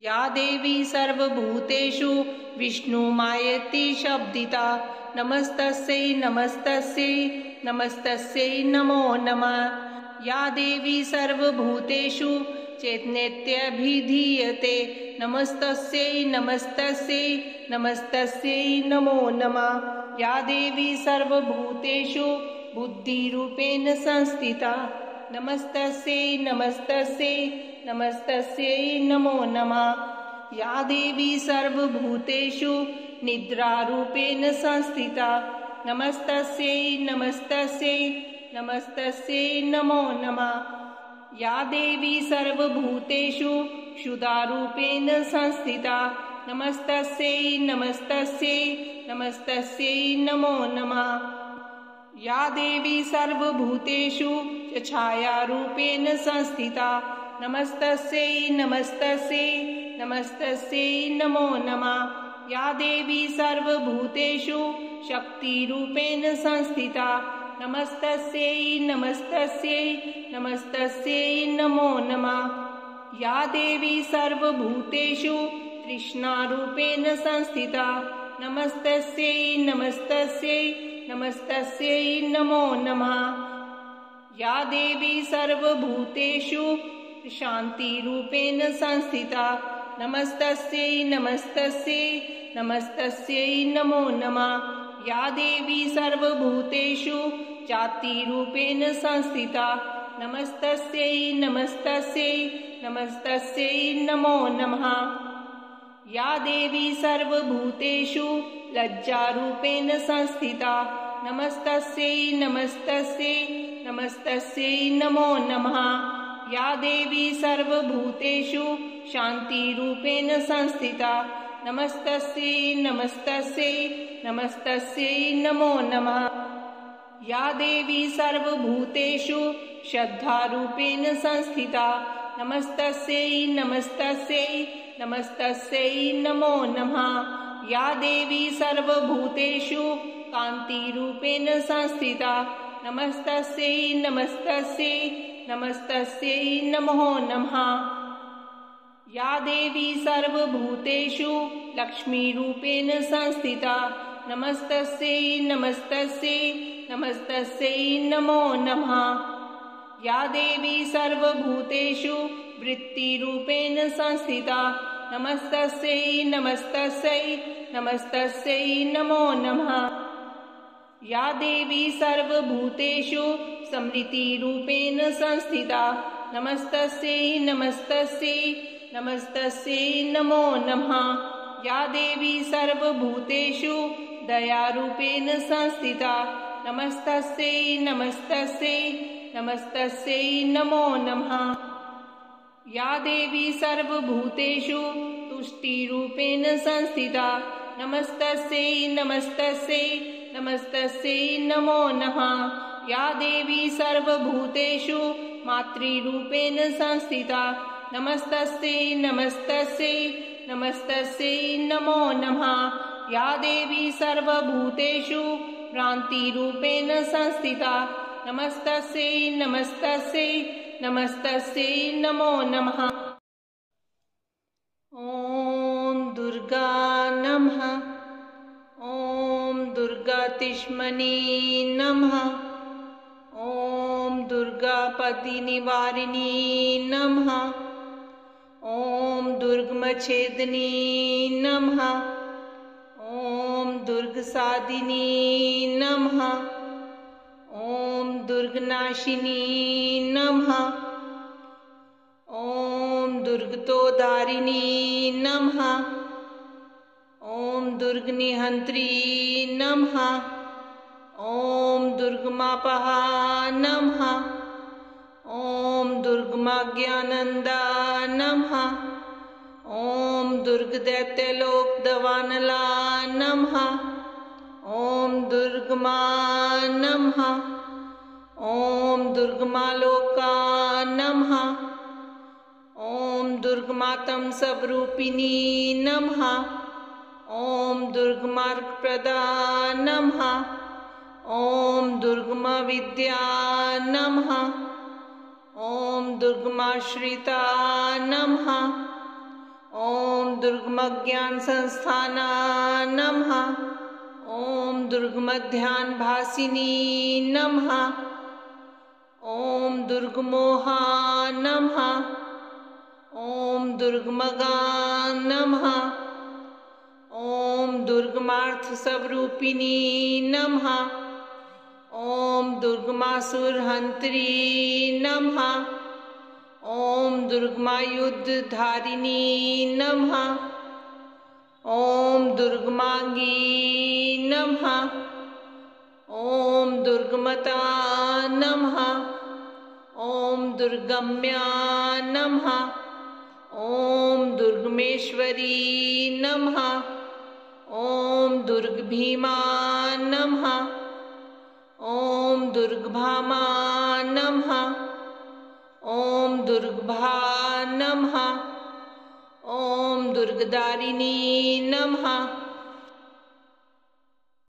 या देवी सर्वभूतेषु विष्णुमायेति शब्दिता नमस्तस्यै नमस्तस्यै नमस्तस्यै नमो नमः। या देवी सर्वभूतेषु चेतनेत्यभिधीयते नमस्तस्यै नमस्तस्यै नमस्तस्यै नमो नमः। या देवी सर्वभूतेषु बुद्धिरूपेण संस्थिता नमस्तस्यै नमस्तस्यै नमस्तस्यै नमो नमः। या देवी सर्वभूतेषु निद्रारूपेण संस्थिता नमस्तस्यै नमस्तस्यै नमस्तस्यै नमो नमः। या देवी सर्वभूतेषु क्षुधारूपेण संस्थिता नमस्तस्यै नमस्तस्यै नमस्तस्यै नमो नमः। या देवी सर्वभूतेषु छायारूपेण संस्थिता नमस्तस्यै नमस्तस्यै नमस्तस्यै नमो नमः। या देवी सर्वभूतेषु शक्तिरूपेण संस्थिता नमस्तस्यै नमस्तस्यै नमस्तस्यै नमो नमः। या देवी सर्वभूतेषु तृष्णारूपेण संस्थिता नमस्तस्यै नमस्तस्यै नमस्तस्यै नमो नमः। या देवी सर्वभूतेषु शान्तिरूपेण संस्थिता नमस्तस्यै नमस्तस्यै नमस्तस्यै नमो नमः। या देवी सर्वभूतेषु जातिरूपेण संस्थिता नमस्तस्यै नमस्तस्यै नमस्तस्यै नमो नमः। या देवी सर्वभूतेषु लज्जारूपेण संस्थिता नमस्तस्यै नमस्तस्यै नमस्तस्यै नमो नमः। या देवी सर्वभूतेषु शान्तिरूपेण संस्थिता नमस्तस्यै नमस्तस्यै नमस्तस्यै नमो नमः। या देवी सर्वभूतेषु श्रद्धारूपेण संस्थिता नमस्तस्यै नमस्तस्यै नमस्तस्यै नमो नमः। या देवी सर्वभूतेषु कान्तिरूपेण संस्थिता नमस्तस्यै नमस्तस्यै नमस्तस्यै नमो नमः। या देवी सर्वभूतेषु लक्ष्मीरूपेण संस्थिता नमस्तस्यै नमस्तस्यै नमस्तस्यै नमो नमः। या देवी सर्वभूतेषु वृत्तिरूपेण संस्थिता नमस्तस्यै नमस्तस्यै नमस्तस्यै नमो नमः। या देवी सर्वभूतेषु स्मृतिरूपेण संस्थिता नमस्तस्यै नमस्तस्यै नमस्तस्यै नमो नमः। या देवी सर्वभूतेषु दयारूपेण संस्थिता नमस्तस्यै नमस्तस्यै नमस्तस्यै नमो नमः। या देवी सर्वभूतेषु तुष्टिरूपेण संस्थिता नमस्तस्यै नमस्तस्यै नमस्तस्यै नमो नमः। या देवी सर्वभूतेषु मातृरूपेण संस्थिता नमस्तस्यै नमस्तस्यै नमस्तस्यै नमो नमः। या देवी सर्वभूतेषु भ्रान्तिरूपेण संस्थिता नमस्तस्यै नमस्तस्यै नमस्तस्यै नमो नमः। ॐ दुर्गा नमः। ॐ दुर्गातिष्मनी नमः। ॐ दुर्गापतिनिवारिणी नमः। ॐ दुर्गमच्छेदिनी नमः। ॐ दुर्गसादिनी नमः। ॐ दुर्गनाशिनी नमः। ॐ दुर्गतोद्धारिणी नमः। ॐ दुर्गनिहन्त्री नमः। ॐ दुर्गमापहा नमः। ॐ दुर्गमाज्ञानन्दा नमः। ॐ दुर्गदैत्यलोकदवानला नमः। ॐ दुर्गमा नमः। ॐ दुर्गमालोका नमः। ॐ दुर्गमातं सबरूपिणी नमः। ॐ दुर्गमार्गप्रदा नमः। ॐ दुर्गमाविद्या नमः। ॐ दुर्गमाश्रिता नमः। ॐ दुर्गमज्ञान संस्थाना नमः। ॐ दुर्गमध्यान भासिनी नमः। ॐ दुर्गमोहा नमः। ॐ दुर्गमगा नमः। ॐ दुर्गमार्थ स्वरूपिणी नमः। ॐ दुर्गमासुरहंत्री नमः। ॐ दुर्गमायुद्धधारिणी नमः। ॐ दुर्गमांगी नमः। ॐ दुर्गमता नमः। ॐ दुर्गम्या नमः। ॐ दुर्गमेश्वरी नमः। ॐ दुर्गभीमा नमः। ॐ दुर्गभामा नमः। ॐ दुर्गभा नमः। ॐ दुर्गदारिणी नमः।